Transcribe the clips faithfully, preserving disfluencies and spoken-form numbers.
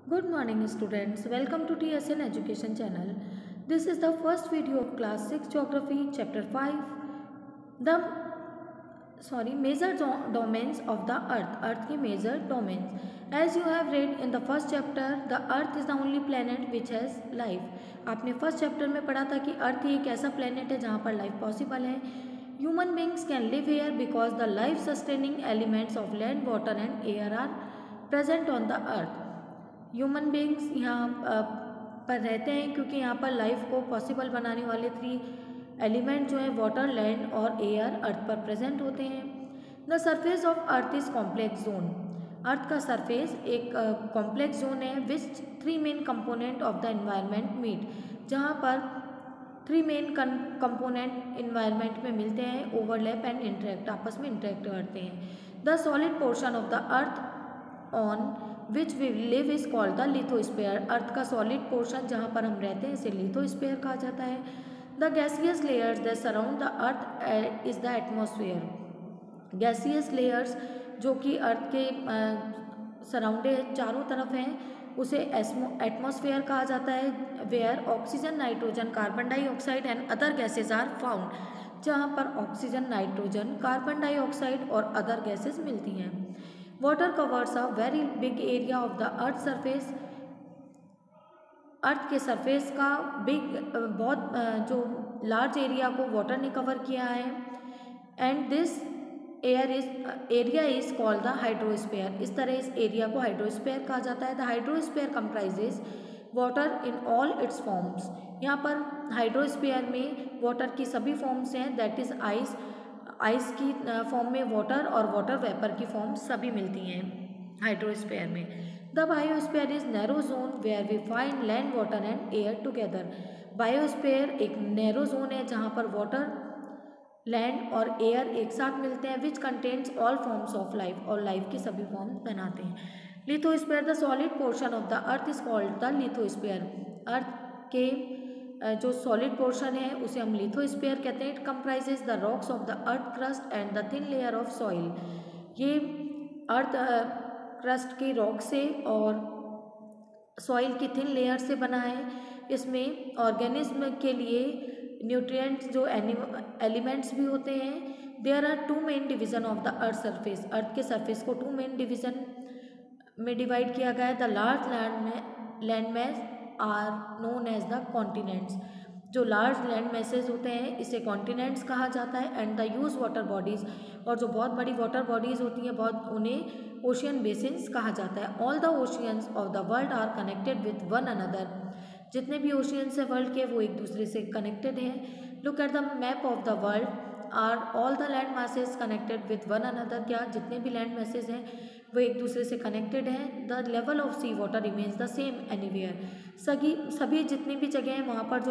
Good morning students, welcome to T S N Education channel. This is the first video of class six geography chapter five. The sorry major domains of the earth. Earth के major domains. As you have read in the first chapter, the earth is the only planet which has life. आपने first chapter में पढ़ा था कि अर्थ ही एक ऐसा planet है जहाँ पर life possible है. Human beings can live here because the life sustaining elements of land, water and air are present on the earth. Human beings यहाँ पर रहते हैं क्योंकि यहाँ पर लाइफ को पॉसिबल बनाने वाले थ्री एलिमेंट जो है वाटर, लैंड और एयर अर्थ पर प्रेजेंट होते हैं. The surface of earth is complex zone. Earth का सरफेस एक कॉम्प्लेक्स जोन है which three main component of the environment meet, जहाँ पर थ्री मेन कंपोनेंट एनवायरनमेंट में मिलते हैं, ओवरलैप एंड इंटरेक्ट, आपस में इंटरेक्ट करते हैं. The solid portion of the earth on which we live is called the lithosphere. Earth का सॉलिड पोर्शन जहाँ पर हम रहते हैं इसे लिथोस्फीयर कहा जाता है. The gaseous layers that surround the earth is the atmosphere. Gaseous layers जो कि अर्थ के सराउंडेड चारों तरफ हैं उसे एटमॉस्फेयर कहा जाता है. Where oxygen, nitrogen, carbon dioxide and other gases are found. जहाँ पर ऑक्सीजन, नाइट्रोजन, कार्बन डाइऑक्साइड और अदर गैसेज मिलती हैं. Water covers a very big area of the earth surface. Earth के सरफेस का बिग बहुत जो लार्ज एरिया को वाटर ने कवर किया है. And this air is area is called the hydrosphere. इस तरह इस एरिया को हाइड्रोस्फीयर कहा जाता है. The hydrosphere comprises water in all its forms. यहाँ पर हाइड्रोस्फीयर में वाटर की सभी फॉर्म्स हैं, दैट इज आइस, आइस की फॉर्म में वाटर और वाटर वेपर की फॉर्म सभी मिलती हैं हाइड्रोस्फीयर में. The biosphere is narrow zone where we find land, water and air together. Biosphere एक नैरो जोन है जहाँ पर वाटर, लैंड और एयर एक साथ मिलते हैं, which contains all forms of life, और लाइफ की सभी फॉर्म बनाते हैं. Lithosphere the solid portion of the earth is called the lithosphere. Earth के जो सॉलिड पोर्शन है उसे हम लिथोस्फीयर कहते हैं. It comprises the rocks of the earth crust and the thin layer of soil. ये अर्थ क्रस्ट के rock से और सॉइल की थिन लेयर से बना है. इसमें ऑर्गेनिज्म के लिए न्यूट्रिएंट्स जो एलिमेंट्स भी होते हैं. There are two main division of the earth surface. Earth के सरफेस को टू मेन डिवीजन में डिवाइड किया गया है. द लार्ज लैंड में land mass are known as the continents. जो लार्ज लैंड मैसेज होते हैं इसे कॉन्टिनेंट्स कहा जाता है. And the huge water bodies, और जो बहुत बड़ी वाटर बॉडीज होती हैं बहुत उन्हें ओशियन बेसिन्स कहा जाता है. All the oceans of the world are connected with one another. जितने भी ओशियंस है वर्ल्ड के वो एक दूसरे से कनेक्टेड हैं. Look at the map of the world. Are all the land masses connected with one another. क्या जितने भी लैंड मैसेज हैं वो एक दूसरे से कनेक्टेड हैं. The level of sea water remains the same anywhere. सभी सभी जितनी भी जगह हैं वहाँ पर जो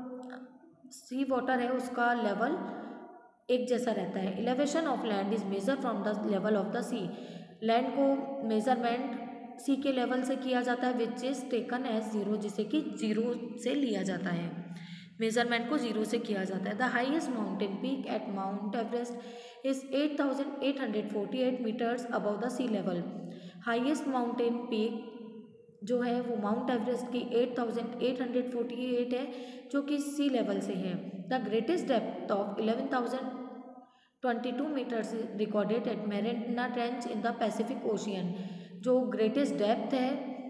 सी वाटर है उसका लेवल एक जैसा रहता है. Elevation of land is measure from the level of the sea. Land को मेजरमेंट सी के लेवल से किया जाता है which is taken as zero, जिसे कि जीरो से लिया जाता है. मेजरमेंट को जीरो से किया जाता है. The highest mountain peak at Mount Everest is eight thousand eight hundred forty eight metres above the sea level. Highest mountain peak जो है वो माउंट एवरेस्ट की eight thousand eight hundred forty eight है जो कि सी लेवल से है. The greatest depth of eleven thousand twenty two metres recorded at Mariana Trench in the Pacific Ocean. जो ग्रेटेस्ट डेप्थ है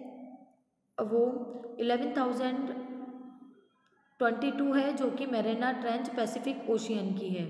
वो इलेवन थाउजेंड ट्वेंटी टू है जो कि मैरिना ट्रेंच पैसिफिक ओशियन की है.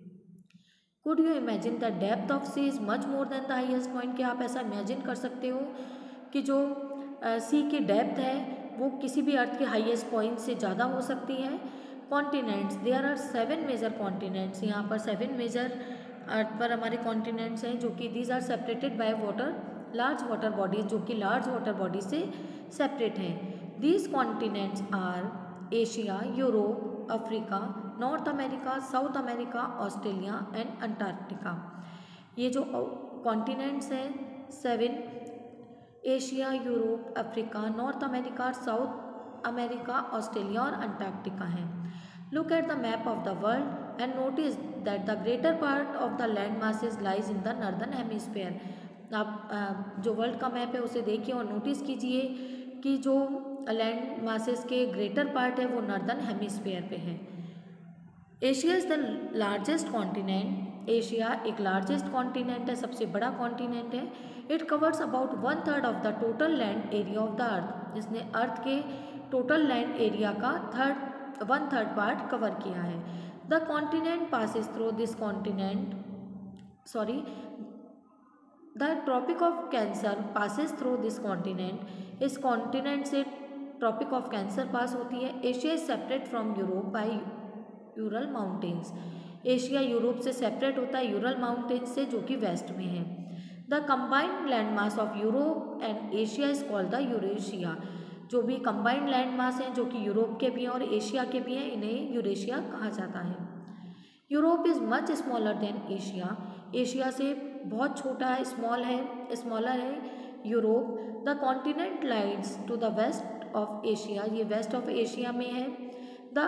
Could you imagine the depth of sea is much more than the highest point. क्या आप ऐसा इमेजिन कर सकते हो कि जो सी uh, की डेप्थ है वो किसी भी अर्थ के हाईएस्ट पॉइंट से ज़्यादा हो सकती है. Continents, there are seven major continents. यहाँ पर सेवन मेजर अर्थ पर हमारे कॉन्टिनेंट्स हैं जो कि these are separated by water, large water bodies जो कि लार्ज वाटर बॉडी से सेपरेट हैं. These continents are Asia, Europe, Africa, North America, South America, Australia and Antarctica. ये जो कॉन्टिनेंट्स हैं seven, Asia, Europe, Africa, North America, South America, Australia और Antarctica हैं. Look at the map of the world and notice that the greater part of the land masses lies in the northern hemisphere. आप जो world का map है उसे देखिए और notice कीजिए कि जो लैंड मासेस के ग्रेटर पार्ट है वो नॉर्दर्न हेमिस्फीयर पे है। Asia is the largest continent. Asia एक लार्जेस्ट कॉन्टिनेंट है, सबसे बड़ा कॉन्टिनेंट है। It covers about one third of the total land area of the earth. इसने अर्थ के टोटल लैंड एरिया का third one third part cover किया है। The continent passes through this continent sorry the Tropic of Cancer passes through this continent. इस continent से Tropic of Cancer pass होती है। Asia is separate from Europe by Ural mountains. Asia Europe से separate होता है Ural mountains से, जो कि वेस्ट में है। The combined land mass of Europe and Asia is called the Eurasia. जो भी कंबाइंड लैंड मास हैं जो कि यूरोप के भी हैं और एशिया के भी हैं, इन्हें यूरेशिया कहा जाता है। Europe is much smaller than Asia. Asia से बहुत छोटा है, स्मॉल है, स्मॉलर है Europe. The continent lies to the west of Asia. ये वेस्ट ऑफ एशिया में है। The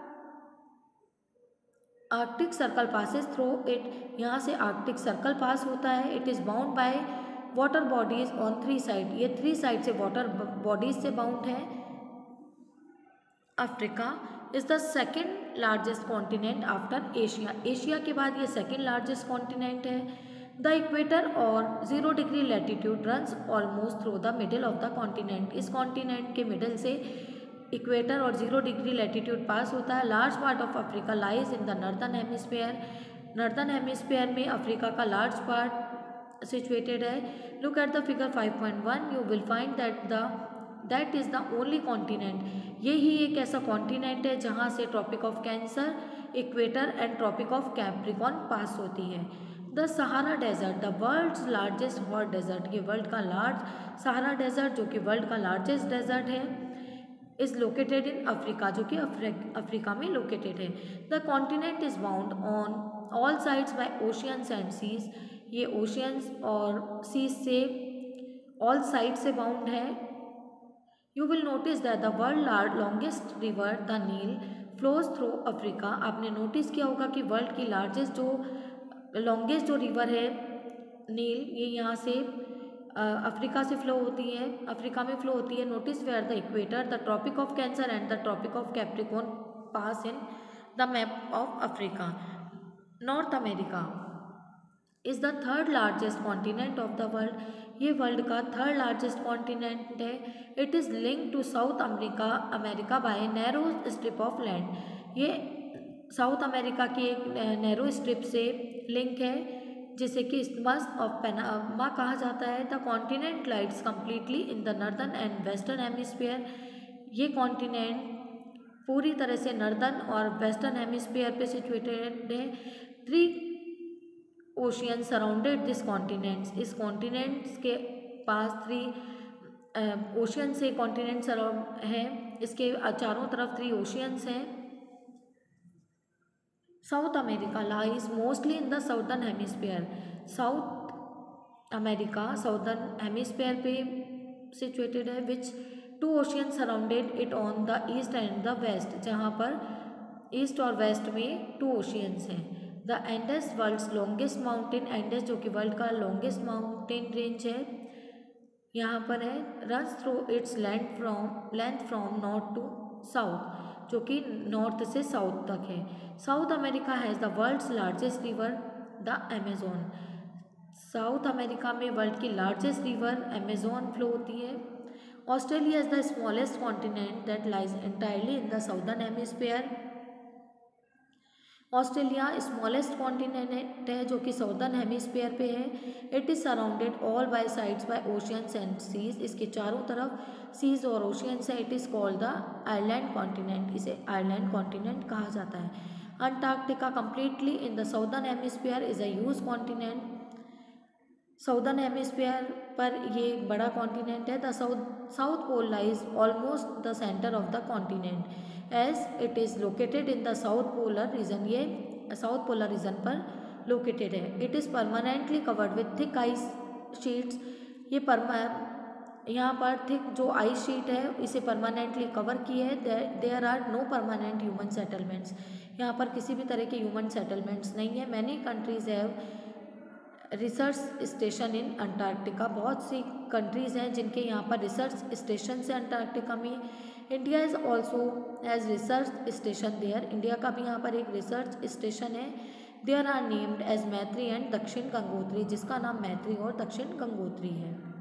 Arctic Circle passes through it. यहाँ से आर्कटिक सर्कल पास होता है। It is bound by water bodies on three side. ये three side से water bodies से बाउंड है। Africa is the second largest continent after Asia. Asia के बाद ये सेकेंड लार्जेस्ट कॉन्टिनेंट है। द इक्वेटर और zero degree latitude runs almost through the middle of the continent. इस कॉन्टिनेंट के मिडिल से इक्वेटर और जीरो डिग्री लैटिट्यूड पास होता है। Large part of Africa lies in the northern hemisphere. Northern hemisphere में Africa का large part situated है। Look at the figure five point one. You will find that the that is the only continent. यही एक ऐसा continent है जहाँ से Tropic of Cancer, equator and Tropic of Capricorn pass होती है। The Sahara desert the world's largest hot desert. ये world का लार्ज सहारा डेजर्ट, जो कि वर्ल्ड का लार्जेस्ट डेजर्ट है, इज लोकेटेड इन अफ्रीका, जो कि अफ्रीका में लोकेटेड है। The continent is bound on all sides by oceans and seas. ये ओशियंस और सीज से ऑल साइड से बाउंड है। You will notice that the world longest river the Nile flows through Africa. आपने notice किया होगा कि वर्ल्ड की लार्जेस्ट जो लॉन्गेस्ट जो रिवर है नील, ये यहाँ से अफ्रीका से फ्लो होती है, अफ्रीका में फ्लो होती है। Notice where the equator, the Tropic of Cancer and the Tropic of Capricorn pass in the map of Africa. North America is the third largest continent of the world. ये world का third largest continent है। It is link to South America America by narrow strip of land. ये South America की एक narrow strip से link है, जिसे कि इस्थमस ऑफ पनामा कहा जाता है। The continent lies completely in the northern and western hemisphere. ये कॉन्टिनेंट पूरी तरह से नॉर्दर्न और वेस्टर्न हेमिस्फीयर पे सिचुएटेड है। Three ocean surrounded this continents. इस कॉन्टिनेंट्स के पास थ्री ओशियन से कॉन्टिनेंट सराउंड है। इसके चारों तरफ थ्री ओशियंस हैं। South America lies mostly in the southern hemisphere. South America southern hemisphere पे सिचुएटेड है, which two ocean surrounded it on the east and the west, जहाँ पर ईस्ट और वेस्ट में टू ओशियंस हैं। The Andes world's longest mountain. Andes जो कि world का लॉन्गेस्ट माउंटेन रेंज है, यहाँ पर है। Runs through its land from length from north to south, जो कि नॉर्थ से साउथ तक है। South America has the world's largest river the Amazon. South America में वर्ल्ड की लार्जेस्ट रिवर अमेजोन फ्लो होती है। Australia is the smallest continent that lies entirely in the southern hemisphere. Australia smallest continent है जो कि southern hemisphere पे है। It is surrounded all by sides by oceans and seas. इसके चारों तरफ सीज और ओशियंस है। It is called the island continent. इसे आइलैंड कॉन्टिनेंट कहा जाता है। Antarctica completely in the southern hemisphere is a huge continent. Southern hemisphere पर ये बड़ा कॉन्टिनेंट है। The south south pole lies almost the centre of the continent as it is located in the south polar region. ये south polar region पर located है। It is permanently covered with thick ice sheets. ये परमा यहाँ पर thick जो ice sheet है इसे परमानेंटली कवर की है। There are no permanent human settlements. यहाँ पर किसी भी तरह के ह्यूमन सेटलमेंट्स नहीं है। Many countries have research station in Antarctica. बहुत सी कंट्रीज़ हैं जिनके यहाँ पर रिसर्च स्टेशन से अंटार्कटिका में। India is also has research station there. India का भी यहाँ पर एक रिसर्च स्टेशन है। There are named as Maitri and Dakshin Gangotri, जिसका नाम मैत्री और दक्षिण गंगोत्री है।